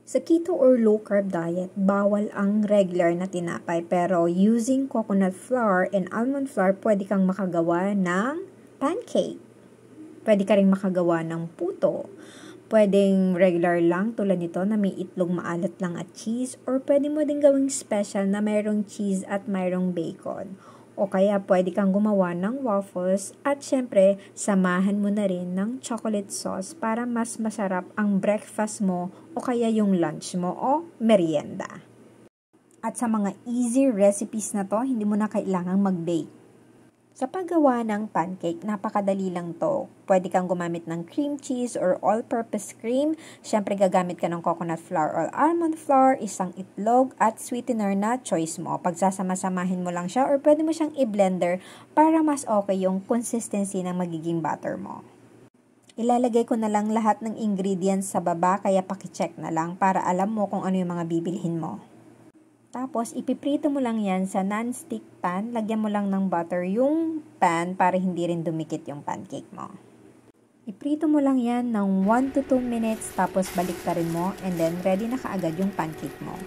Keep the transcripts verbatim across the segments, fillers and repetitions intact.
Sa keto or low-carb diet, bawal ang regular na tinapay. Pero using coconut flour and almond flour, pwede kang makagawa ng pancake. Pwede ka rin makagawa ng puto. Pwedeng regular lang tulad nito na may itlog, maalat lang at cheese. Or pwede mo din gawing special na mayroong cheese at mayroong bacon. O kaya pwede kang gumawa ng waffles at syempre samahan mo na rin ng chocolate sauce para mas masarap ang breakfast mo o kaya yung lunch mo o merienda. At sa mga easy recipes na to, hindi mo na kailangang mag-bake. Sa paggawa ng pancake, napakadali lang to. Pwede kang gumamit ng cream cheese or all-purpose cream. Siyempre, gagamit ka ng coconut flour or almond flour, isang itlog, at sweetener na choice mo. Pagsasama-samahin mo lang siya or pwede mo siyang i-blender para mas okay yung consistency ng magiging batter mo. Ilalagay ko na lang lahat ng ingredients sa baba, kaya pakicheck na lang para alam mo kung ano yung mga bibilhin mo. Tapos, ipiprito mo lang yan sa non-stick pan. Lagyan mo lang ng butter yung pan para hindi rin dumikit yung pancake mo. Iprito mo lang yan ng one to two minutes, tapos baliktarin mo, and then ready na kaagad yung pancake mo.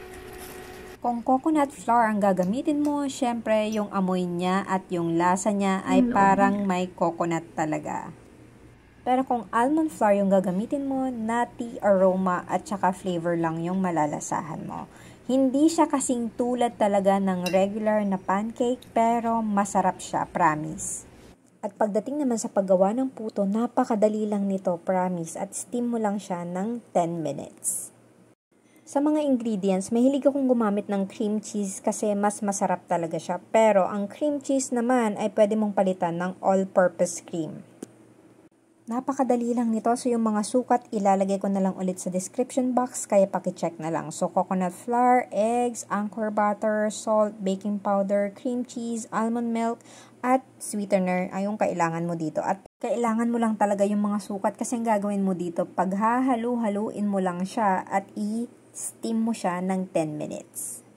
Kung coconut flour ang gagamitin mo, syempre yung amoy niya at yung lasa niya ay parang may coconut talaga. Pero kung almond flour yung gagamitin mo, nutty aroma at saka flavor lang yung malalasahan mo. Hindi siya kasing tulad talaga ng regular na pancake, pero masarap siya, promise. At pagdating naman sa paggawa ng puto, napakadali lang nito, promise. At steam mo lang siya ng ten minutes. Sa mga ingredients, mahilig akong gumamit ng cream cheese kasi mas masarap talaga siya. Pero ang cream cheese naman ay pwede mong palitan ng all-purpose cream. Napakadali lang nito. So, yung mga sukat, ilalagay ko na lang ulit sa description box, kaya pakicheck na lang. So, coconut flour, eggs, anchor butter, salt, baking powder, cream cheese, almond milk, at sweetener ay yung kailangan mo dito. At kailangan mo lang talaga yung mga sukat kasi ang gagawin mo dito, paghahalu-haluin mo lang siya at i-steam mo siya ng ten minutes.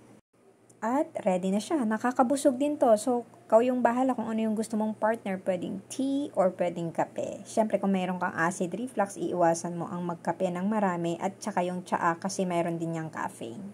At ready na siya. Nakakabusog din to. So, ikaw yung bahala kung ano yung gusto mong partner. Pwedeng tea or pwedeng kape. Siyempre, kung mayroon kang acid reflux, iiwasan mo ang magkape ng marami at saka yung tsaa kasi mayroon din yung caffeine.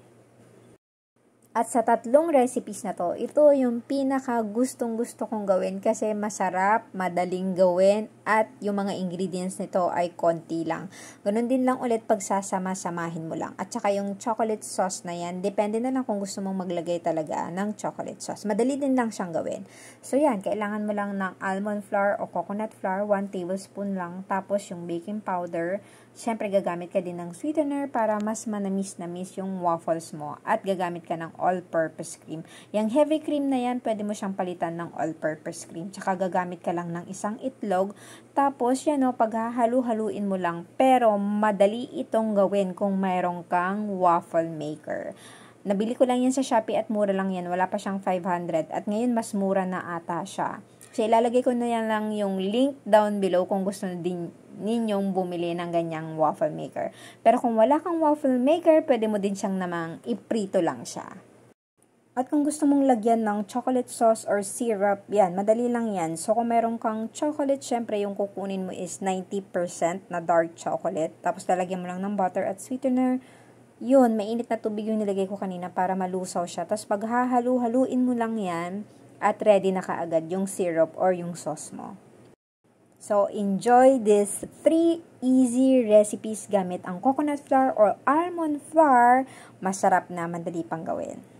At sa tatlong recipes na to, ito yung pinaka gustong gusto kong gawin kasi masarap, madaling gawin, at yung mga ingredients nito ay konti lang. Ganun din lang ulit pagsasama-samahin mo lang. At saka yung chocolate sauce na yan, depende na lang kung gusto mong maglagay talaga ng chocolate sauce. Madali din lang siyang gawin. So yan, kailangan mo lang ng almond flour o coconut flour, one tablespoon lang. Tapos yung baking powder, syempre gagamit ka din ng sweetener para mas manamis-namis yung waffles mo. At gagamit ka ng all-purpose cream. Yung heavy cream na yan, pwede mo siyang palitan ng all-purpose cream. Tsaka gagamit ka lang ng isang itlog. Tapos, yan o, paghahalu-haluin mo lang. Pero, madali itong gawin kung mayroong kang waffle maker. Nabili ko lang yan sa Shopee at mura lang yan. Wala pa siyang five hundred. At ngayon, mas mura na ata siya. So, ilalagay ko na yan lang yung link down below kung gusto na din ninyong bumili ng ganyang waffle maker. Pero kung wala kang waffle maker, pwede mo din siyang namang iprito lang siya. At kung gusto mong lagyan ng chocolate sauce or syrup, yan, madali lang yan. So, kung meron kang chocolate, syempre yung kukunin mo is ninety percent na dark chocolate. Tapos, lalagyan mo lang ng butter at sweetener. Yun, mainit na tubig yung nilagay ko kanina para malusaw siya. Tapos, paghahalu-haluin mo lang yan at ready na kaagad yung syrup or yung sauce mo. So, enjoy these three easy recipes gamit ang coconut flour or almond flour. Masarap na, madali pang gawin.